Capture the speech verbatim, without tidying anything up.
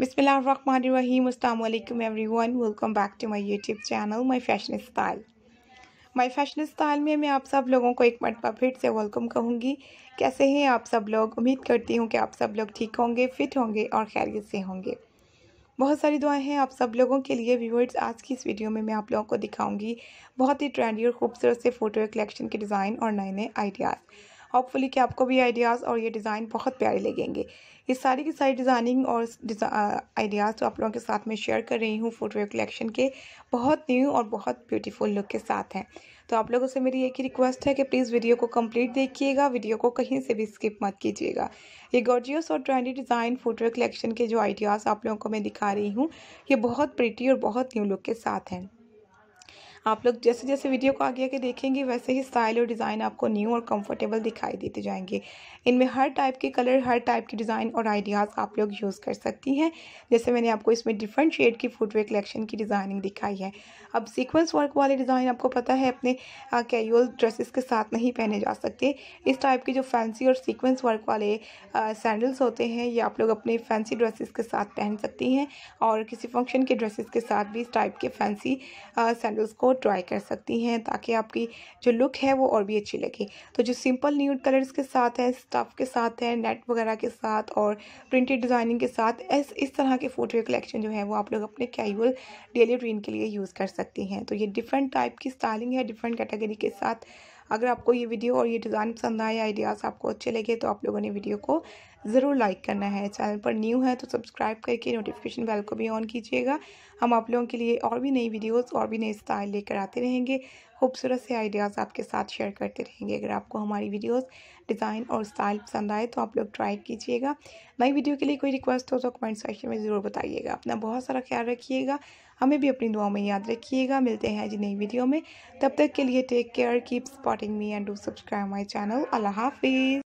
बिस्मिल्लाहिर्रहमानिर्रहीम अस्सलाम वालेकुम everyone, welcome back to my YouTube channel my fashion style. My fashion style में मैं आप सब लोगों को एक मरतबा फिर से वेलकम कहूँगी। कैसे हैं आप सब लोग? उम्मीद करती हूँ कि आप सब लोग ठीक होंगे, फिट होंगे और खैरियत से होंगे। बहुत सारी दुआएं हैं आप सब लोगों के लिए। व्यूअर्स, आज की इस वीडियो में मैं आप लोगों को दिखाऊंगी बहुत ही ट्रेंडी और खूबसूरत से फुटवेयर कलेक्शन के डिज़ाइन और नए नए आइडियाज़। होपफुली कि आपको भी आइडियाज़ और ये डिज़ाइन बहुत प्यारे लगेंगे। इस सारी की सारी डिज़ाइनिंग और आइडियाज़ तो आप लोगों के साथ में शेयर कर रही हूँ फुटवेयर कलेक्शन के बहुत न्यू और बहुत ब्यूटीफुल लुक के साथ हैं। तो आप लोगों से मेरी एक ही रिक्वेस्ट है कि प्लीज़ वीडियो को कंप्लीट देखिएगा, वीडियो को कहीं से भी स्किप मत कीजिएगा। ये गॉर्जियस और ट्रेंडी डिज़ाइन फुटवेयर कलेक्शन के जो आइडियाज़ आप लोगों को मैं दिखा रही हूँ, ये बहुत प्रिटी और बहुत न्यू लुक के साथ हैं। आप लोग जैसे जैसे वीडियो को आगे आगे देखेंगे वैसे ही स्टाइल और डिज़ाइन आपको न्यू और कंफर्टेबल दिखाई देते जाएंगे। इनमें हर टाइप के कलर, हर टाइप की डिज़ाइन और आइडियाज़ आप लोग यूज़ कर सकती हैं। जैसे मैंने आपको इसमें डिफरेंट शेड की फुटवेयर कलेक्शन की डिज़ाइनिंग दिखाई है। अब सीक्वेंस वर्क वाले डिज़ाइन आपको पता है अपने कैजुअल ड्रेसेस के साथ नहीं पहने जा सकते। इस टाइप के जो फैंसी और सीक्वेंस वर्क वाले सैंडल्स होते हैं ये आप लोग अपने फैंसी ड्रेसेस के साथ पहन सकती हैं और किसी फंक्शन के ड्रेसेस के साथ भी इस टाइप के फैंसी सैंडल्स को ट्राई कर सकती हैं ताकि आपकी जो लुक है वो और भी अच्छी लगे। तो जो सिंपल न्यूड कलर्स के साथ है, स्टफ के साथ है, नेट वगैरह के साथ और प्रिंटेड डिज़ाइनिंग के साथ इस इस तरह के फुटवेयर कलेक्शन जो है वो आप लोग अपने कैजुअल डेली रूटीन के लिए यूज़ कर सकती हैं। तो ये डिफरेंट टाइप की स्टाइलिंग है डिफरेंट कैटेगरी के साथ। अगर आपको ये वीडियो और ये डिज़ाइन पसंद आए, आइडियाज़ आपको अच्छे लगे तो आप लोगों ने वीडियो को ज़रूर लाइक करना है। चैनल पर न्यू है तो सब्सक्राइब करके नोटिफिकेशन बेल को भी ऑन कीजिएगा। हम आप लोगों के लिए और भी नई वीडियोस और भी नए स्टाइल लेकर आते रहेंगे, खूबसूरत से आइडियाज़ आपके साथ शेयर करते रहेंगे। अगर आपको हमारी वीडियोस डिज़ाइन और स्टाइल पसंद आए तो आप लोग ट्राई कीजिएगा। नई वीडियो के लिए कोई रिक्वेस्ट हो तो कमेंट सेक्शन में ज़रूर बताइएगा। अपना बहुत सारा ख्याल रखिएगा, हमें भी अपनी दुआओं में याद रखिएगा। मिलते हैं जी नई वीडियो में, तब तक के लिए take care, keep supporting me and do subscribe my channel. अल्लाह हाफिज़।